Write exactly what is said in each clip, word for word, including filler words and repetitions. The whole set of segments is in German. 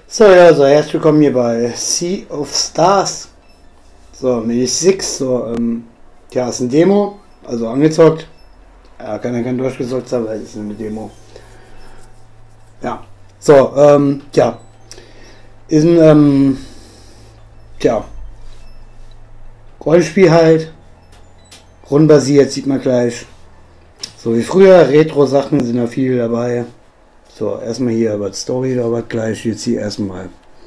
So, ja, so herzlich willkommen hier bei Sea of Stars. So, Mini sechs, so, ähm, ja, ist eine Demo, also angezockt. Ja, kann ja kein durchgezockt sein, weil es ist eine Demo. Ja, so, ähm, ja, ist ein, ähm, tja, Rollenspiel halt, rundenbasiert, sieht man gleich. So wie früher, Retro-Sachen sind da viel dabei. So, erstmal hier über die Story, aber gleich jetzt hier erstmal.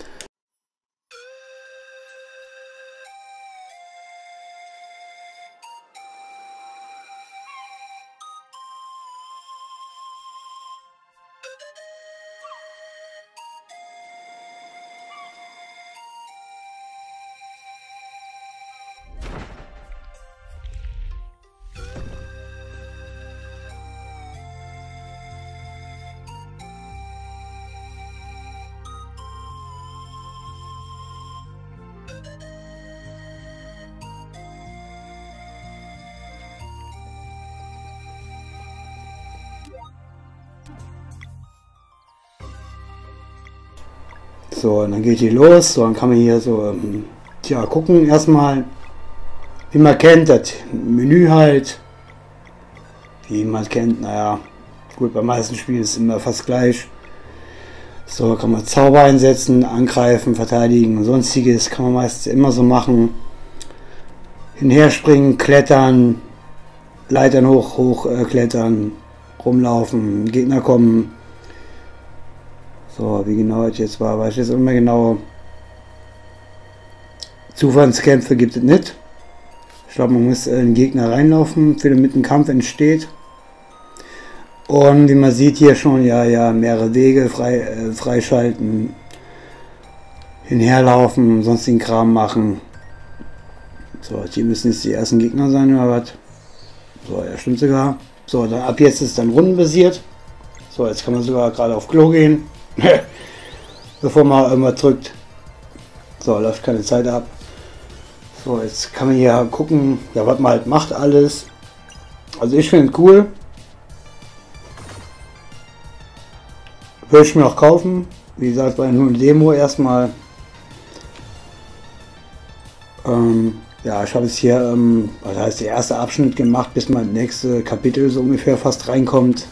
So, und dann geht die los. So, dann kann man hier so, ähm, tja, gucken erstmal, wie man kennt, das Menü halt. Wie man kennt, naja, gut, bei meisten Spielen ist es immer fast gleich. So, kann man Zauber einsetzen, angreifen, verteidigen und sonstiges. Kann man meistens immer so machen. Hinher springen, klettern, Leitern hoch, hoch äh, klettern, rumlaufen, Gegner kommen. So, wie genau es jetzt war, weiß ich jetzt immer genau. Zufallskämpfe gibt es nicht. Ich glaube, man muss in den Gegner reinlaufen, für damit ein Kampf entsteht. Und wie man sieht hier schon, ja, ja, mehrere Wege frei, äh, freischalten, hinherlaufen, sonstigen Kram machen. So, hier müssen jetzt die ersten Gegner sein, oder was? So, ja, stimmt sogar. So, dann, ab jetzt ist es dann rundenbasiert. So, jetzt kann man sogar gerade auf Klo gehen, bevor man irgendwas drückt. So, läuft keine Zeit ab. So, jetzt kann man hier gucken, ja, was man halt macht alles. Also ich finde es cool. Würde ich mir auch kaufen. Wie gesagt, war nur eine Demo erstmal. Ähm, ja, ich habe jetzt hier, ähm, was heißt, der erste Abschnitt gemacht, bis mein nächste Kapitel so ungefähr fast reinkommt.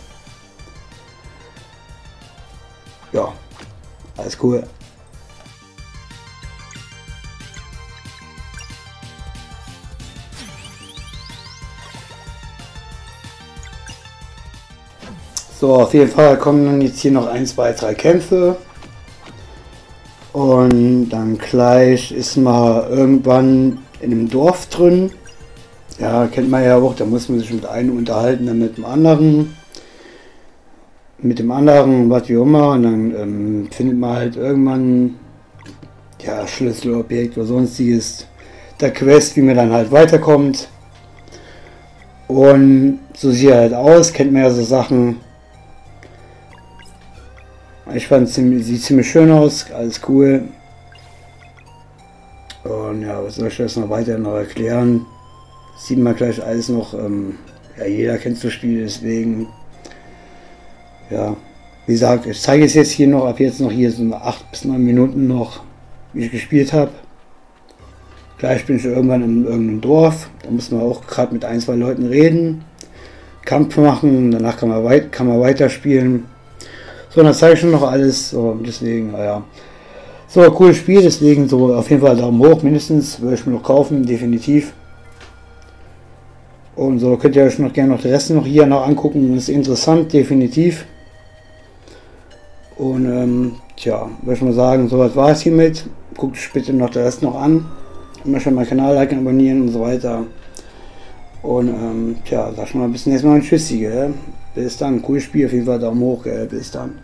Ja, alles cool. So, auf jeden Fall kommen dann jetzt hier noch ein, zwei, drei Kämpfe. Und dann gleich ist man irgendwann in einem Dorf drin. Ja, kennt man ja auch, da muss man sich mit einem unterhalten, dann mit dem anderen. Mit dem anderen, was wie immer. Und dann ähm, findet man halt irgendwann, ja, Schlüsselobjekt oder sonstiges. Der Quest, wie man dann halt weiterkommt. Und so sieht er halt aus, kennt man ja so Sachen. Ich fand es ziemlich, sieht ziemlich schön aus, alles cool. Und ja, was soll ich das noch weiter noch erklären? Sieht man gleich alles noch, ähm, ja, jeder kennt das Spiel, deswegen, ja, wie gesagt, ich zeige es jetzt hier noch, ab jetzt noch hier so acht bis neun Minuten noch, wie ich gespielt habe. Gleich bin ich irgendwann in irgendeinem Dorf, da muss man auch gerade mit ein, zwei Leuten reden, Kampf machen, danach kann man, weit, kann man weiterspielen. So, dann zeige ich schon noch alles, so, deswegen, naja. So, cooles Spiel, deswegen so auf jeden Fall Daumen hoch, mindestens, würde ich mir noch kaufen, definitiv. Und so könnt ihr euch noch gerne noch den Rest noch hier noch angucken, ist interessant, definitiv. Und, ähm, tja, würde ich mal sagen, so was war es hiermit. Guckt euch bitte noch den Rest noch an. Immer schon meinen Kanal liken, abonnieren und so weiter. Und, ähm, tja, sag schon mal bis zum nächsten Mal ein Tschüssi, gell? Bis dann, cooles Spiel, auf jeden Fall Daumen hoch, gell? Bis dann.